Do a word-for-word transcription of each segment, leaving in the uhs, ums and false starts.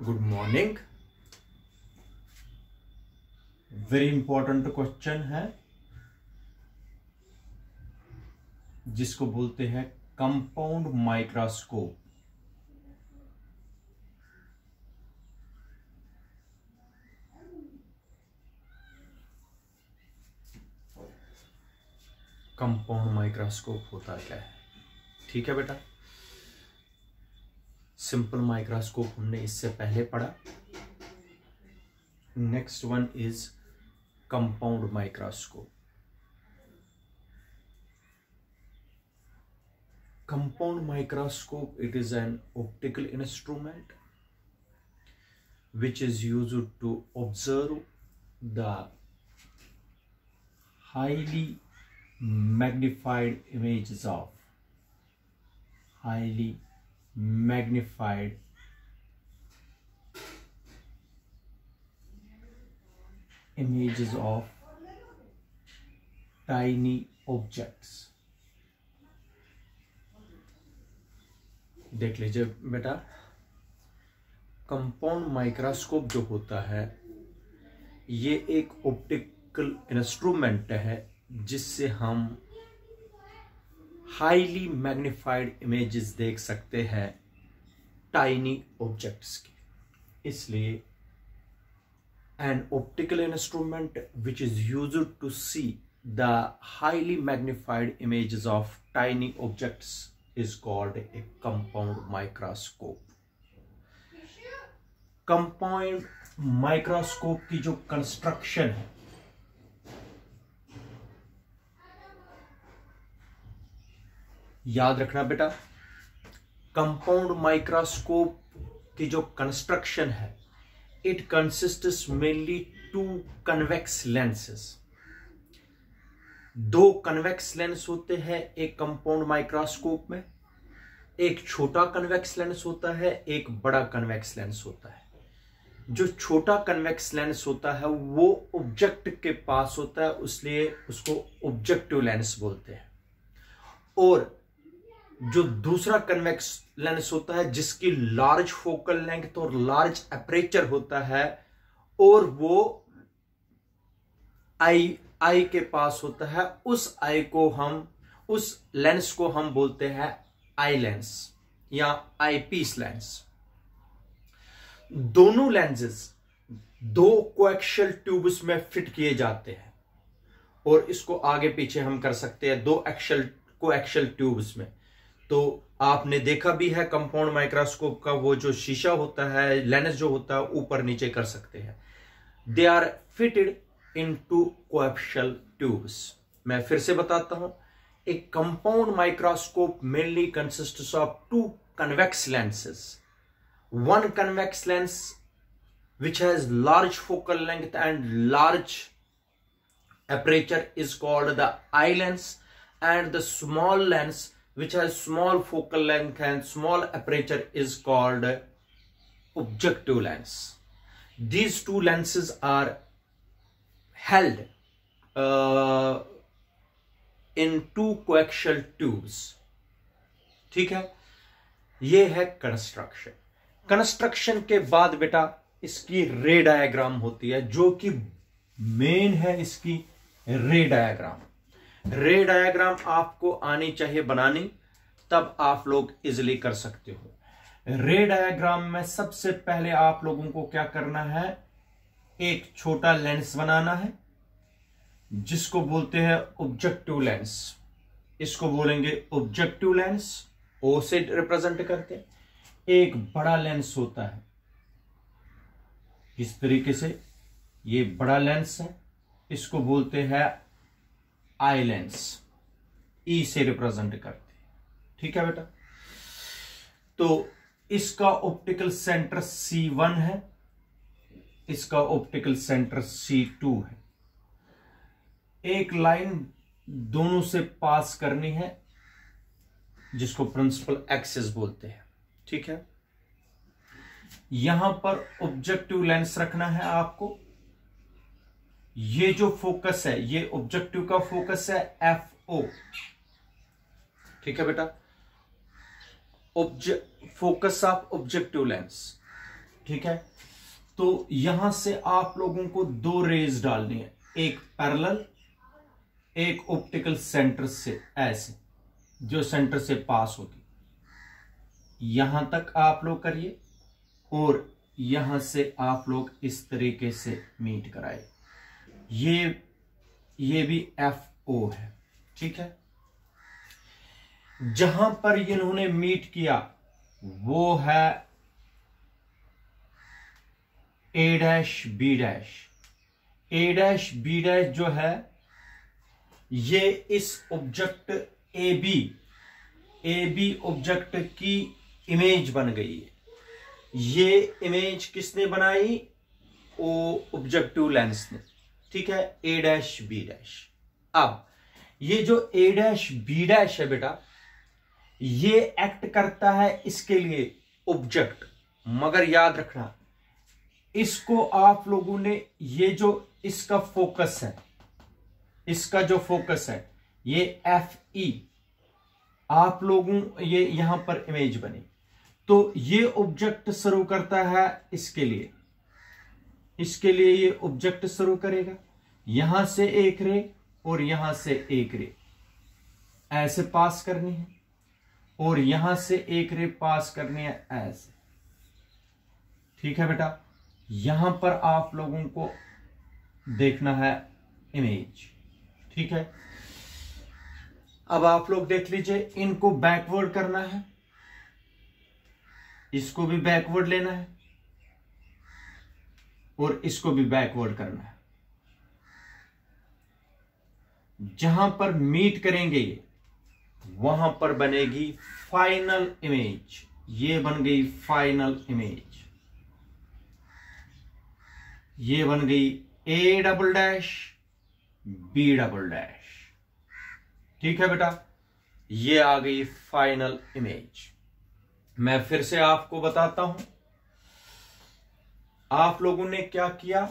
Good morning. Very important question है जिसको बोलते हैं कंपाउंड माइक्रोस्कोप। कंपाउंड माइक्रोस्कोप होता क्या है? ठीक है बेटा, सिंपल माइक्रोस्कोप हमने इससे पहले पढ़ा। Next one is compound microscope. Compound microscope, it is an optical instrument which is used to observe the highly magnified images of highly magnified images of tiny objects। देख लीजिए बेटा, कंपाउंड माइक्रोस्कोप जो होता है ये एक ऑप्टिकल इंस्ट्रूमेंट है जिससे हम हाईली मैग्नीफाइड इमेजेस देख सकते हैं टाइनी ऑब्जेक्ट्स की। इसलिए an optical instrument which is used to see the highly magnified images of tiny objects is called a compound microscope। Compound microscope की जो कंस्ट्रक्शन है याद रखना बेटा, कंपाउंड माइक्रोस्कोप की जो कंस्ट्रक्शन है it consists mainly two convex lenses. दो कन्वेक्स लेंस होते हैं एक कंपाउंड माइक्रोस्कोप में, एक छोटा कन्वेक्स लेंस होता है, एक बड़ा कन्वेक्स लेंस होता है। जो छोटा कन्वेक्स लेंस होता है वो ऑब्जेक्ट के पास होता है, इसलिए उसको ऑब्जेक्टिव लेंस बोलते हैं। और जो दूसरा कन्वेक्स लेंस होता है जिसकी लार्ज फोकल लेंथ और लार्ज एपरेचर होता है और वो आई आई के पास होता है, उस आई को हम उस लेंस को हम बोलते हैं आई लेंस या आई पीस लेंस। दोनों लेंसेज दो कोएक्सियल ट्यूब्स में फिट किए जाते हैं और इसको आगे पीछे हम कर सकते हैं दो एक्सियल कोएक्सियल ट्यूब्स में। तो आपने देखा भी है कंपाउंड माइक्रोस्कोप का वो जो शीशा होता है, लेंस जो होता है ऊपर नीचे कर सकते हैं। They are fitted into coaxial tubes। मैं फिर से बताता हूं, एक compound microscope mainly consists of two convex lenses। One convex lens which has large focal length and large aperture is called the eye lens, and the small lens which has small focal length and small aperture is called objective lens। These two lenses are held uh, in two coaxial tubes। ठीक है, ये है construction. Construction के बाद बेटा इसकी रे diagram होती है जो कि मेन है इसकी रे डायग्राम। रे डायग्राम आपको आनी चाहिए बनानी, तब आप लोग इजिली कर सकते हो। रे डायग्राम में सबसे पहले आप लोगों को क्या करना है, एक छोटा लेंस बनाना है जिसको बोलते हैं ऑब्जेक्टिव लेंस। इसको बोलेंगे ऑब्जेक्टिव लेंस, ओ से रिप्रेजेंट करते। एक बड़ा लेंस होता है इस तरीके से, ये बड़ा लेंस है, इसको बोलते हैं आई लेंस, ई से रिप्रेजेंट करते। ठीक है बेटा, तो इसका ऑप्टिकल सेंटर सी वन है, इसका ऑप्टिकल सेंटर सी टू है। एक लाइन दोनों से पास करनी है जिसको प्रिंसिपल एक्सिस बोलते हैं। ठीक है, यहां पर ऑब्जेक्टिव लेंस रखना है आपको। ये जो फोकस है ये ऑब्जेक्टिव का फोकस है एफ ओ। ठीक है बेटा, object focus of objective lens. ठीक है। तो यहां से आप लोगों को दो रेज डालनी है, एक पैरेलल, एक ऑप्टिकल सेंटर से, ऐसे जो सेंटर से पास होगी, यहां तक आप लोग करिए और यहां से आप लोग इस तरीके से मीट कराए। ये ये भी एफ ओ है, ठीक है। जहां पर इन्होंने मीट किया वो है A dash B dash. A dash B dash जो है ये इस object A B A B object की इमेज बन गई है। ये इमेज किसने बनाई? ओ ऑब्जेक्टिव लेंस ने, ठीक है, ए डैश बी डैश। अब ये जो ए डैश बी डैश है बेटा, ये एक्ट करता है इसके लिए ऑब्जेक्ट, मगर याद रखना इसको आप लोगों ने, ये जो इसका फोकस है, इसका जो फोकस है ये एफ ई, आप लोगों ये यहां पर इमेज बनी, तो ये ऑब्जेक्ट शुरू करता है इसके लिए, इसके लिए ये ऑब्जेक्ट शुरू करेगा, यहां से एक रे और यहां से एक रे ऐसे पास करनी है, और यहां से एक रे पास करनी है ऐसे, ठीक है बेटा। यहां पर आप लोगों को देखना है इमेज, ठीक है। अब आप लोग देख लीजिए, इनको बैकवर्ड करना है, इसको भी बैकवर्ड लेना है और इसको भी बैकवर्ड करना है। जहां पर मीट करेंगे ये, वहां पर बनेगी फाइनल इमेज। ये बन गई फाइनल इमेज, ये बन गई A double dash B double dash, ठीक है बेटा। ये आ गई फाइनल इमेज। मैं फिर से आपको बताता हूं, आप लोगों ने क्या किया,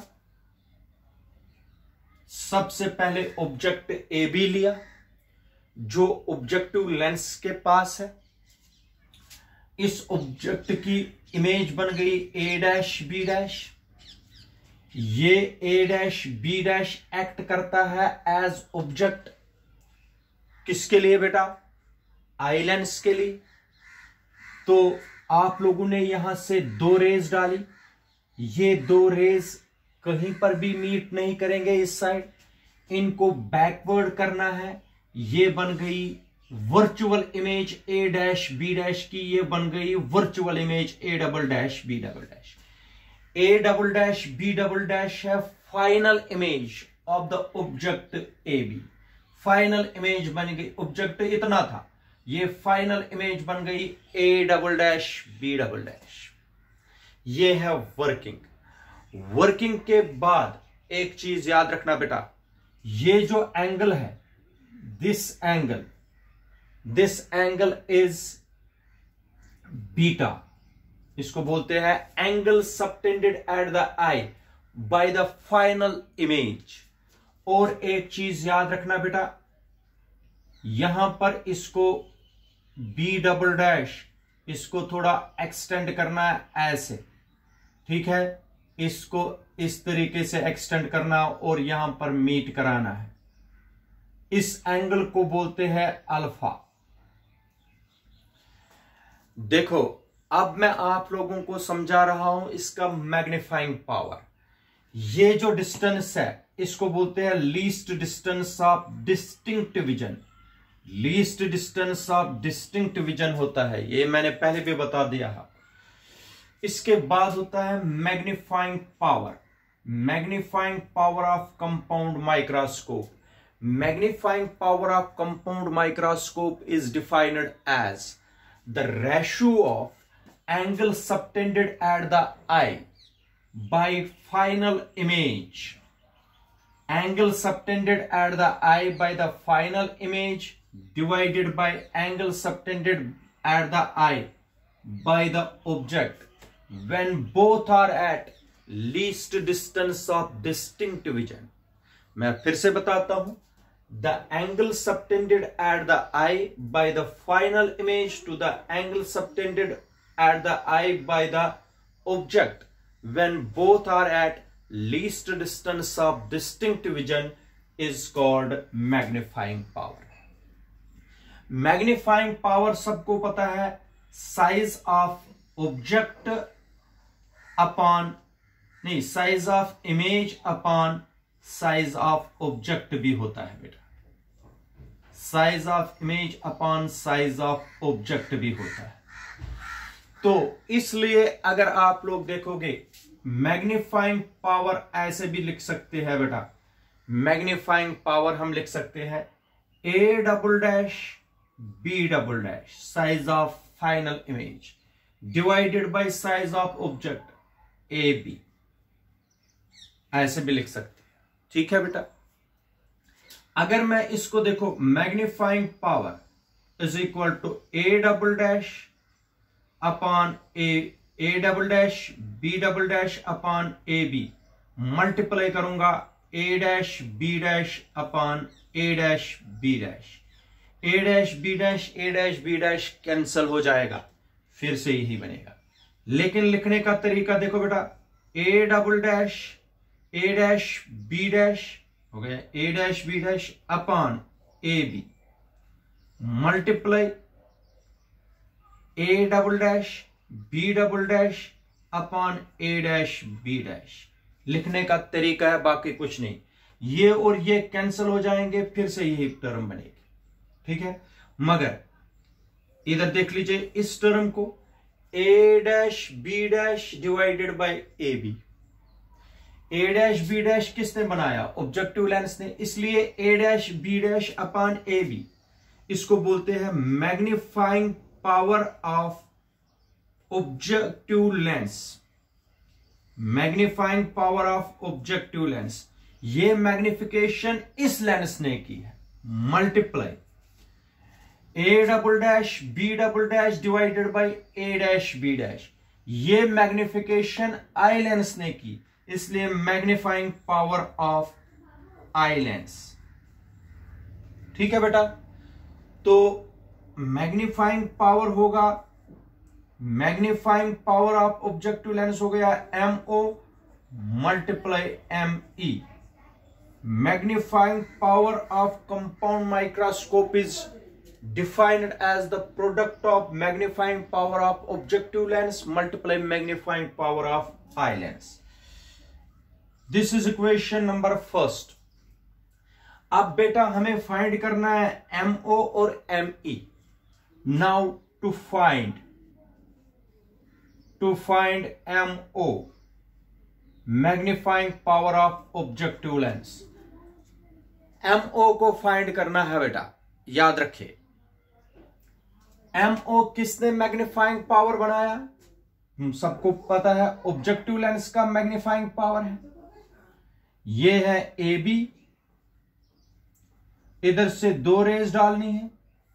सबसे पहले ऑब्जेक्ट ए बी लिया जो ऑब्जेक्टिव लेंस के पास है, इस ऑब्जेक्ट की इमेज बन गई ए डैश बी डैश। ये A dash B dash act करता है एज ऑब्जेक्ट, किसके लिए बेटा? आई लेंस के लिए। तो आप लोगों ने यहां से दो रेज डाली, ये दो रेज कहीं पर भी मीट नहीं करेंगे इस साइड, इनको बैकवर्ड करना है। ये बन गई virtual image A dash B dash की, ये बन गई virtual image A double dash B double dash. A double dash B double dash है final image of the object A B. Final image बन गई, ऑब्जेक्ट इतना था, ये फाइनल इमेज बन गई A double dash B double dash. ये है वर्किंग। वर्किंग के बाद एक चीज याद रखना बेटा, ये जो एंगल है, this angle, this angle is beta, इसको बोलते हैं angle subtended at the eye by the final image. और एक चीज याद रखना बेटा, यहां पर इसको बी डबल डैश, इसको थोड़ा एक्सटेंड करना है ऐसे, ठीक है, इसको इस तरीके से एक्सटेंड करना और यहां पर मीट कराना है। इस एंगल को बोलते हैं अल्फा। देखो अब मैं आप लोगों को समझा रहा हूं इसका मैग्नीफाइंग पावर। ये जो डिस्टेंस है इसको बोलते हैं least distance of distinct vision. Least distance of distinct vision होता है, ये मैंने पहले भी बता दिया है। इसके बाद होता है magnifying power. Magnifying power of compound microscope. Magnifying power of compound microscope is defined as the ratio of angle subtended at the eye by final image. Angle subtended at the eye by the final image divided by angle subtended at the eye by the object when both are at least distance of distinct vision. मैं फिर से बताता हूं, the angle subtended at the eye by the final image to the angle subtended at the eye by the object when both are at least distance of distinct vision is called magnifying power. Magnifying power सबको पता है, size of object upon नहीं size of image upon size of object भी होता है बेटा, size of image upon size of object भी होता है। तो इसलिए अगर आप लोग देखोगे मैग्नीफाइंग पावर ऐसे भी लिख सकते हैं बेटा, मैग्नीफाइंग पावर हम लिख सकते हैं A double dash B double dash size of final image divided by size of object A B, ऐसे भी लिख सकते हैं। ठीक है बेटा, अगर मैं इसको देखो magnifying power is equal to A double dash upon A A double dash B double dash upon A B, multiply करूंगा A dash B dash upon A dash B dash, A dash B dash A dash B dash cancel हो जाएगा, फिर से यही बनेगा। लेकिन लिखने का तरीका देखो बेटा, A double dash A dash B dash हो गया A dash B dash upon A B, multiply A double dash B double dash upon A dash B dash. लिखने का तरीका है, बाकी कुछ नहीं। ये और ये कैंसिल हो जाएंगे, फिर से यही टर्म बनेगी। ठीक है, मगर इधर देख लीजिए इस टर्म को A dash B dash divided by A B, A dash B dash किसने बनाया? ऑब्जेक्टिव लेंस ने, इसलिए A dash B dash upon A B, इसको बोलते हैं magnifying power of objective lens, magnifying power of objective lens. ये magnification इस lens ने की है, multiply A double dash B double dash divided by A dash B dash, ये magnification eye lens ने की, इसलिए magnifying power of eye lens. ठीक है बेटा, तो मैग्नीफाइंग पावर होगा, magnifying power of objective lens हो गया M O multiply M E. Magnifying power of compound microscope is defined as the product of magnifying power of objective lens multiply magnifying power of eye lens. This is equation number first. अब बेटा हमें find करना है M O और M E. Now to find to find M O magnifying power of objective lens, M O को find करना है बेटा। याद रखिए एम ओ किसने मैग्नीफाइंग पावर बनाया? हम सबको पता है ऑब्जेक्टिव लेंस का मैग्नीफाइंग पावर है, ये है ए बी, इधर से दो रेज डालनी है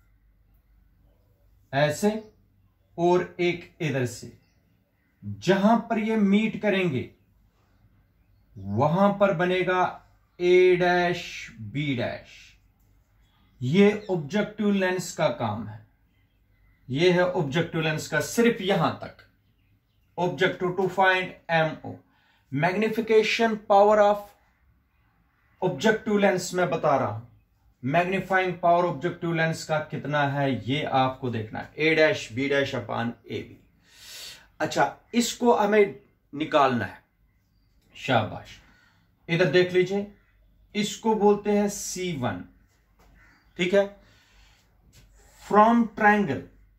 ऐसे, और एक इधर से, जहां पर ये मीट करेंगे वहां पर बनेगा ए डैश बी डैश। ये ऑब्जेक्टिव लेंस का काम है, ये है ऑब्जेक्टिव लेंस का, सिर्फ यहां तक objective to find M O. Magnification power of objective lens में बता रहा हूं, मैग्नीफाइंग पावर ऑब्जेक्टिव लेंस का कितना है ये आपको देखना है, A dash B dash upon A B. अच्छा, इसको हमें निकालना है, शाबाश। इधर देख लीजिए, इसको बोलते हैं सी वन। ठीक है, from triangle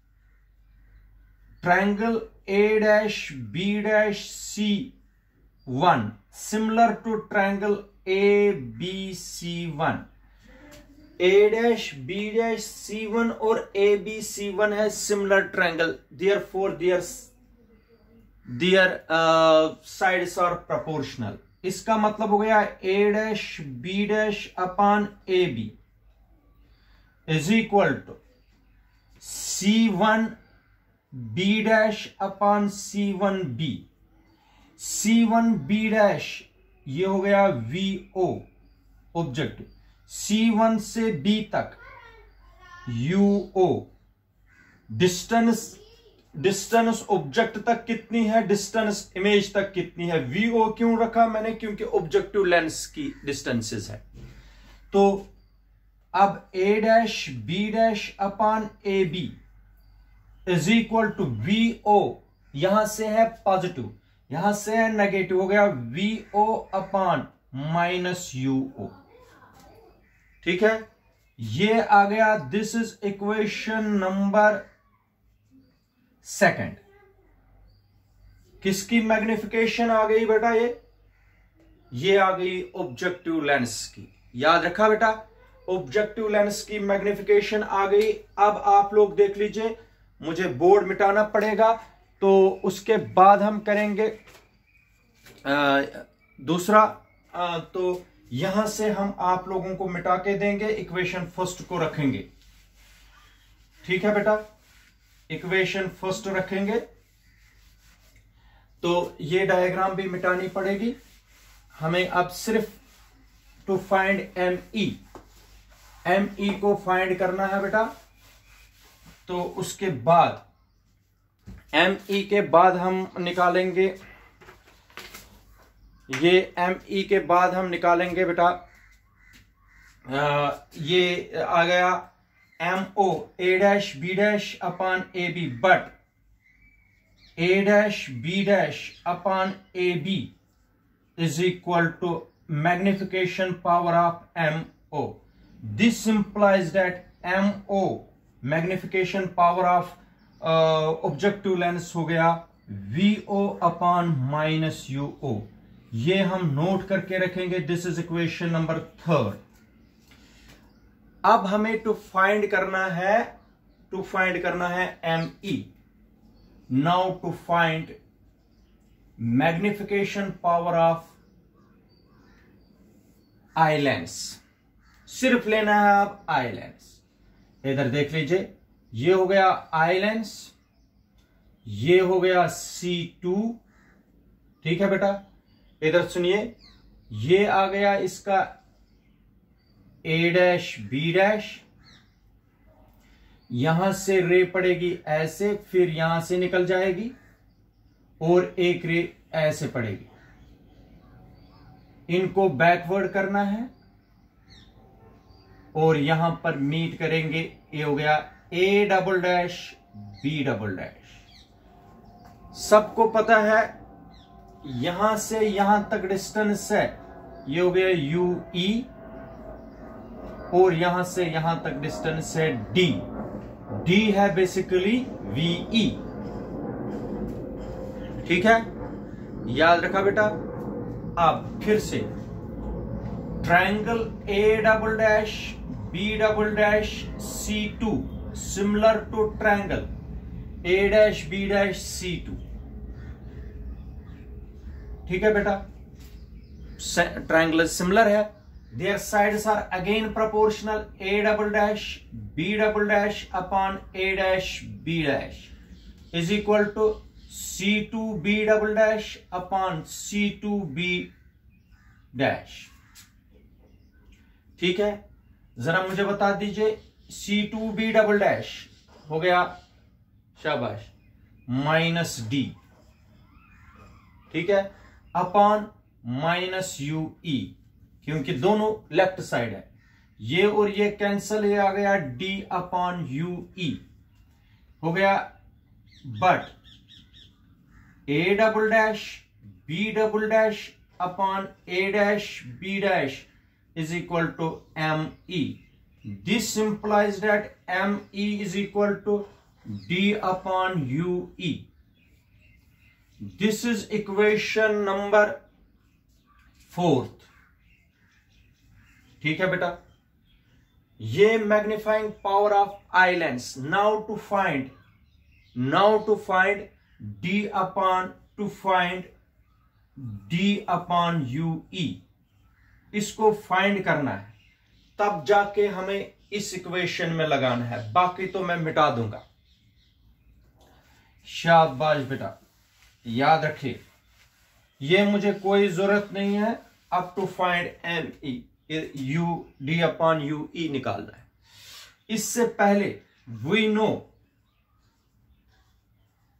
triangle A dash B dash C one similar to triangle A B C one, A dash B dash C one और ए बी सी वन है similar triangle, therefore their their sides are proportional. इसका मतलब हो गया A dash B dash upon A B is equal to C one B dash upon C one B. C one B dash ये हो गया V O objective, C one से B तक U O distance distance object तक कितनी है, distance image तक कितनी है। वीओ क्यों रखा मैंने, क्योंकि ऑब्जेक्टिव लेंस की डिस्टेंसेस है। तो अब A dash B dash upon A B is equal to V O, यहां से है पॉजिटिव, यहां से है नेगेटिव, हो गया V O upon minus U O. ठीक है, ये आ गया, this is equation number second. किसकी मैग्निफिकेशन आ गई बेटा, ये ये आ गई ऑब्जेक्टिव लेंस की। याद रखा बेटा, ऑब्जेक्टिव लेंस की मैग्निफिकेशन आ गई। अब आप लोग देख लीजिए, मुझे बोर्ड मिटाना पड़ेगा, तो उसके बाद हम करेंगे आ, दूसरा। आ, तो यहां से हम आप लोगों को मिटा के देंगे, इक्वेशन फर्स्ट को रखेंगे। ठीक है बेटा, इक्वेशन फर्स्ट रखेंगे। तो ये डायग्राम भी मिटानी पड़ेगी हमें। अब सिर्फ to find M E, M E को फाइंड करना है बेटा। तो उसके बाद एम ई के बाद हम निकालेंगे, ये एम ई के बाद हम निकालेंगे बेटा, आ, ये आ गया M O, A dash B dash upon A B, but A dash B dash upon A B is equal to magnification power of M O. This implies that M O magnification power of objective lens हो गया V O upon minus U O. ये हम note करके रखेंगे। This is equation number third. अब हमें to find करना है, टू फाइंड करना है M E. Now to find magnification power of eye lens. सिर्फ लेना है अब आई लेंस। इधर देख लीजिए, ये हो गया आई लेंस, ये हो गया सी टू। ठीक है बेटा, इधर सुनिए, ये आ गया इसका ए डैश बी डैश, यहां से रे पड़ेगी ऐसे, फिर यहां से निकल जाएगी और एक रे ऐसे पड़ेगी। इनको बैकवर्ड करना है और यहां पर मीट करेंगे। ये हो गया A double dash B double dash. सबको पता है यहां से यहां तक डिस्टेंस है, ये हो गया यू ई, और यहां से यहां तक डिस्टेंस है डी। डी है बेसिकली वी ई। ठीक है, याद रखा बेटा। अब फिर से triangle A double dash B double dash C two similar to triangle A dash B dash C two. ठीक है बेटा, ट्रायंगल सिमिलर है। Their sides are again proportional, A double dash B double dash upon A dash B dash is equal to C two B double dash upon C two B dash. ठीक है, जरा मुझे बता दीजिए, C two B double dash हो गया, शाबाश, minus D. ठीक है, अपॉन माइनस यू ई, क्योंकि दोनों लेफ्ट साइड है। ये और ये कैंसल, ये आ गया डी अपॉन यू ई हो गया। But A double dash B double dash upon A dash B dash is equal to M E. This implies that M E is equal to D upon U E. This is equation number fourth. ठीक है बेटा, ये magnifying power of eye lens. Now to find, now to find D upon, to find D upon U E. इसको find करना है, तब जाके हमें इस इक्वेशन में लगाना है। बाकी तो मैं मिटा दूंगा। शाबाश बेटा, याद रखिए, ये मुझे कोई जरूरत नहीं है अब to find M E, U D upon U E निकालना है। इससे पहले वी नो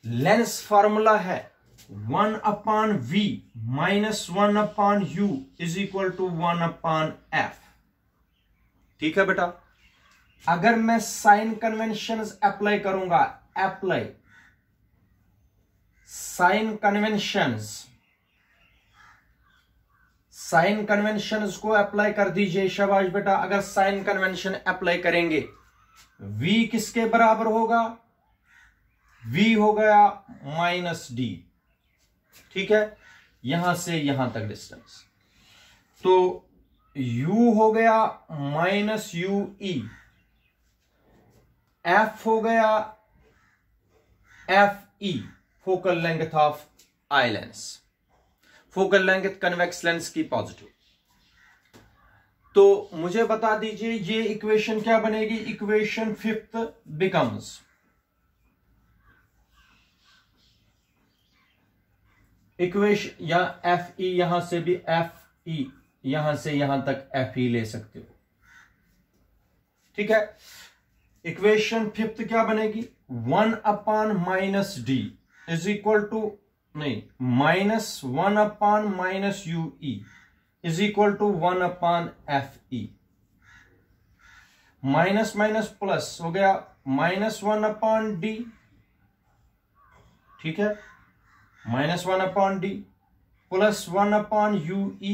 लेंस फॉर्मूला है one upon V minus one upon U is equal to one upon F. ठीक है बेटा, अगर मैं साइन कन्वेंशंस अप्लाई करूंगा, apply sign conventions, sign conventions को अप्लाई कर दीजिए। शाबाश बेटा, अगर साइन कन्वेंशन अप्लाई करेंगे, v किसके बराबर होगा? v हो गया माइनस डी। ठीक है, यहां से यहां तक डिस्टेंस, तो u हो गया माइनस यू ई, f हो गया F E, focal length of eye lens, focal length convex lens की पॉजिटिव। तो मुझे बता दीजिए ये इक्वेशन क्या बनेगी? इक्वेशन फिफ्थ बिकम्स इक्वेशन, या एफ ई, यहां से भी एफ ई, यहां से यहां तक एफ ई ले सकते हो। ठीक है, इक्वेशन फिफ्थ क्या बनेगी? One upon minus D is equal to, नहीं, minus one upon minus U E is equal to one upon F E. Minus minus plus हो गया माइनस वन अपॉन डी। ठीक है, minus one upon D plus one upon U E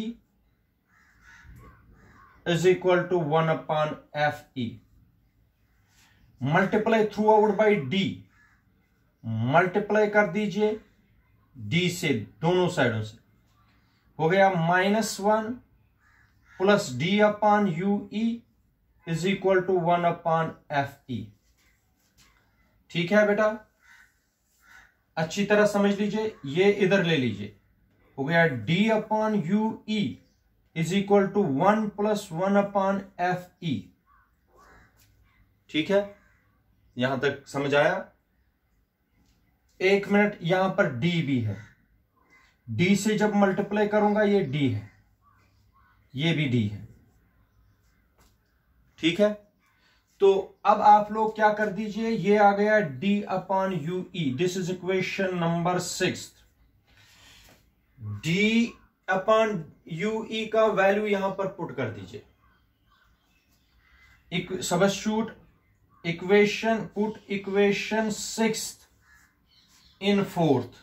is equal to one upon F E. Multiply throughout by D, multiply कर दीजिए D से, दोनों साइडों से, हो गया minus one plus D upon U E is equal to one upon F E. ठीक है बेटा, अच्छी तरह समझ लीजिए, ये इधर ले लीजिए, हो गया D upon U E is equal to one plus one upon F E. ठीक है, यहां तक समझ आया? एक मिनट, यहां पर डी भी है, डी से जब मल्टीप्लाई करूंगा ये डी है, ये भी डी है। ठीक है, तो अब आप लोग क्या कर दीजिए, ये आ गया D upon U E, this is equation number six. D upon U E का वैल्यू यहां पर पुट कर दीजिए, substitute equation, put equation six in fourth.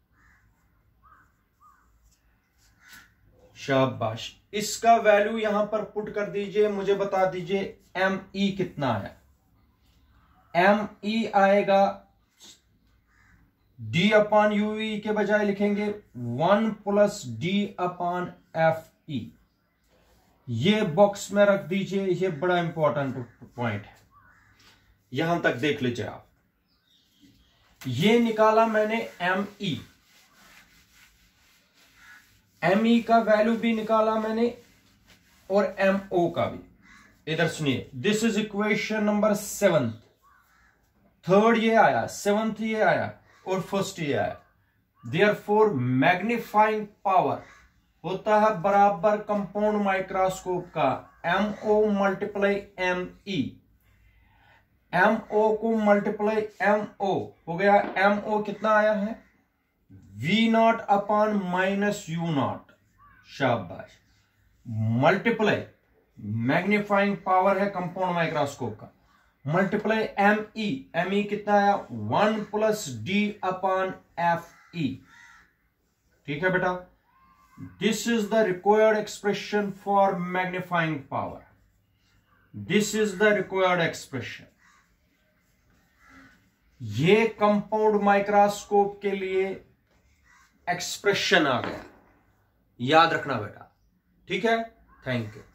शाबाश, इसका वैल्यू यहां पर पुट कर दीजिए, मुझे बता दीजिए एम ई कितना आया? एम ई आएगा, डी अपॉन यू ई के बजाय लिखेंगे one plus D upon F E. ये बॉक्स में रख दीजिए, ये बड़ा इंपॉर्टेंट पॉइंट है, यहां तक देख लीजिए आप। ये निकाला मैंने एम ई, एम ई का वैल्यू भी निकाला मैंने, और एम ओ का भी। इधर सुनिए, this is equation number seventh, third ये आया, सेवंथ ये आया, और फर्स्ट ये आया। देयरफॉर मैग्नीफाइंग पावर होता है बराबर कंपाउंड माइक्रोस्कोप का M O multiply M E. M O को मल्टीप्लाई एम ओ हो गया, एम ओ कितना आया है? V naught upon minus U naught. शाबाश, मल्टीप्लाई मैग्नीफाइंग पावर है कंपाउंड माइक्रोस्कोप का, multiply M E, M E कितना आया? One plus D upon F E. ठीक है बेटा, this is the required expression for magnifying power, this is the required expression. ये compound microscope के लिए एक्सप्रेशन आ गया, याद रखना बेटा। ठीक है, थैंक यू।